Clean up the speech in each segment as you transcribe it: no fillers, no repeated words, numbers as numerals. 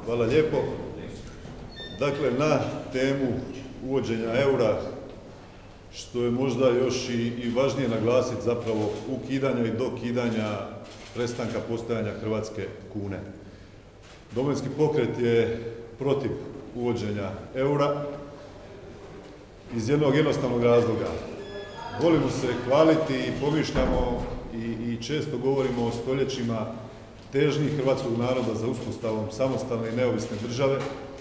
Hvala lijepo. Dakle, na temu uvođenja eura, što je možda još i važnije naglasiti, zapravo ukidanja i dokidanja prestanka postojanja hrvatske kune. Domovinski pokret je protiv uvođenja eura iz jednog jednostavnog razloga. Volimo se hvaliti i pomišljamo i često govorimo o stoljećima težnji hrvatskog naroda za uspostavom samostalne i neovisne države.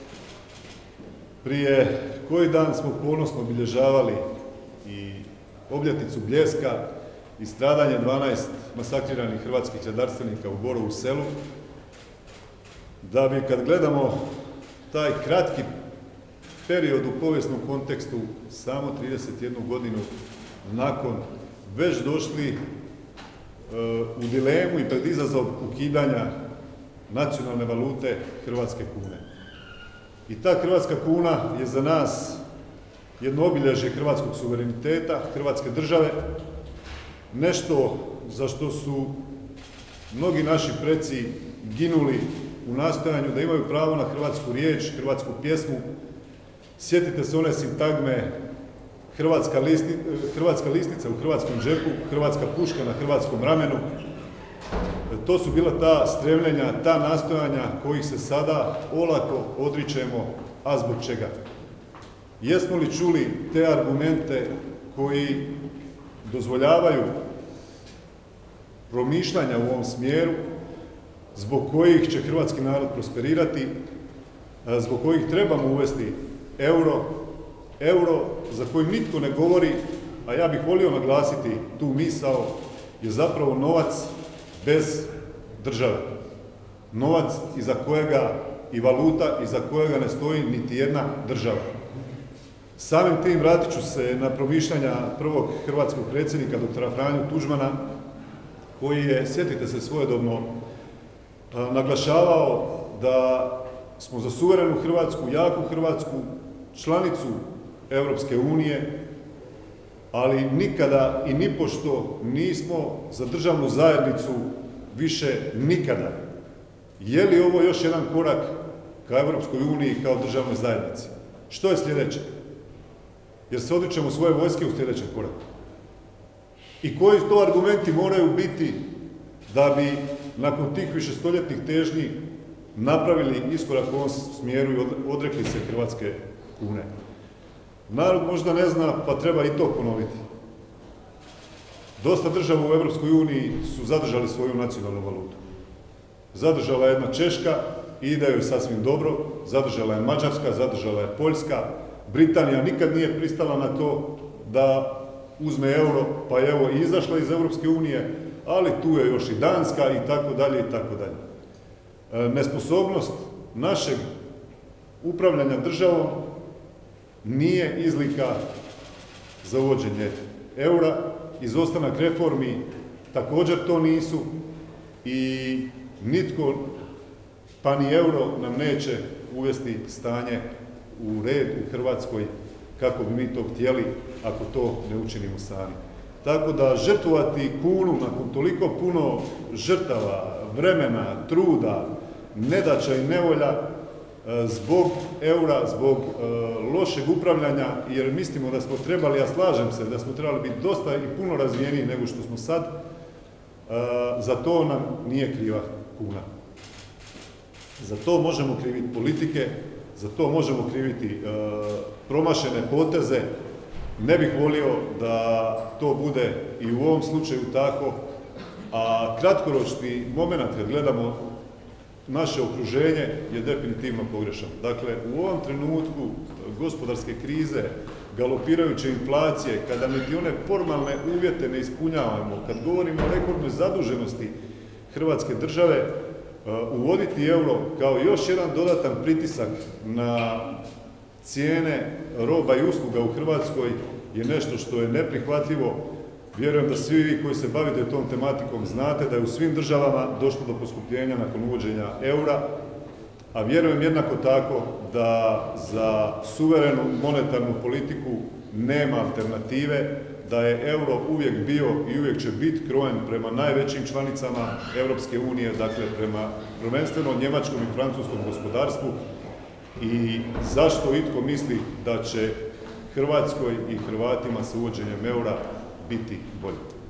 Prije koji dan smo ponosno obilježavali i obljetnicu Bljeska i stradanje 12 masakriranih hrvatskih redarstvenika u Borovu Selu, da bi, kad gledamo taj kratki period u povijesnom kontekstu, samo 31 godinu nakon, već došli u dilemu i pred izazov ukidanja nacionalne valute hrvatske kune. I ta hrvatska kuna je za nas jedno obilježje hrvatskog suvereniteta, hrvatske države, nešto za što su mnogi naši preci ginuli u nastojanju da imaju pravo na hrvatsku riječ, hrvatsku pjesmu. Sjetite se one sintagme hrvatska listica u hrvatskom džepu, hrvatska puška na hrvatskom ramenu. To su bila ta stremljenja, ta nastojanja kojih se sada olako odričemo, a zbog čega? Jesmo li čuli te argumente koji dozvoljavaju promišljanja u ovom smjeru, zbog kojih će hrvatski narod prosperirati, zbog kojih trebamo uvesti euro za koji nitko ne govori, a ja bih volio naglasiti tu misao, je zapravo novac bez države. Novac iza kojega i valuta iza kojega ne stoji niti jedna država. Samim tim vratit ću se na promišljanja prvog hrvatskog predsjednika, doktora Franju Tuđmana, koji je, sjetite se, svojedobno naglašavao da smo za suverenu Hrvatsku, jaku Hrvatsku, članicu Europske unije, ali nikada i nipošto nismo za državnu zajednicu više nikada. Je li ovo još jedan korak ka Europskoj uniji kao državnoj zajednici? Što je sljedeće? Jer se odričemo svoje vojske u sljedećem koraku. I koji to argumenti moraju biti da bi nakon tih višestoljetnih težnji napravili iskorak u ovom smjeru i odrekli se hrvatske kune? Narod možda ne zna, pa treba i to ponoviti. Dosta država u Europskoj uniji su zadržali svoju nacionalnu valutu. Zadržala je jedna Češka i ide joj sasvim dobro, zadržala je Mađarska, zadržala je Poljska, Britanija nikad nije pristala na to da uzme euro, pa je evo i izašla iz Europske unije, ali tu je još i Danska i tako dalje i tako dalje. Nesposobnost našeg upravljanja državom nije izlika za uvođenje eura, izostanak reformi također to nisu i nitko, pa ni euro, nam neće uvesti stanje u red u Hrvatskoj kako bi mi to htjeli ako to ne učinimo sami. Tako da žrtvovati kunu nakon toliko puno žrtava, vremena, truda, nedaća i nevolja zbog eura, zbog lošeg upravljanja, jer mislimo da smo trebali, ja slažem se, da smo trebali biti dosta i puno razvijeniji nego što smo sad, za to nam nije kriva kuna. Za to možemo kriviti politike, za to možemo kriviti promašene poteze. Ne bih volio da to bude i u ovom slučaju tako, a kratkoročni moment kad gledamo naše okruženje je definitivno pogrešan. Dakle, u ovom trenutku gospodarske krize, galopirajuće inflacije, kada niti one formalne uvjete ne ispunjavamo, kad govorimo o rekordnoj zaduženosti Hrvatske države, uvoditi euro kao još jedan dodatan pritisak na cijene roba i usluga u Hrvatskoj je nešto što je neprihvatljivo. Vjerujem da svi vi koji se bavite tom tematikom znate da je u svim državama došlo do poskupljenja nakon uvođenja eura, a vjerujem jednako tako da za suverenu monetarnu politiku nema alternative da je euro uvijek bio i uvijek će biti krojen prema najvećim članicama Europske unije, dakle prema prvenstveno njemačkom i francuskom gospodarstvu. I zašto itko misli da će Hrvatskoj i Hrvatima sa uvođenjem eura biti bolje?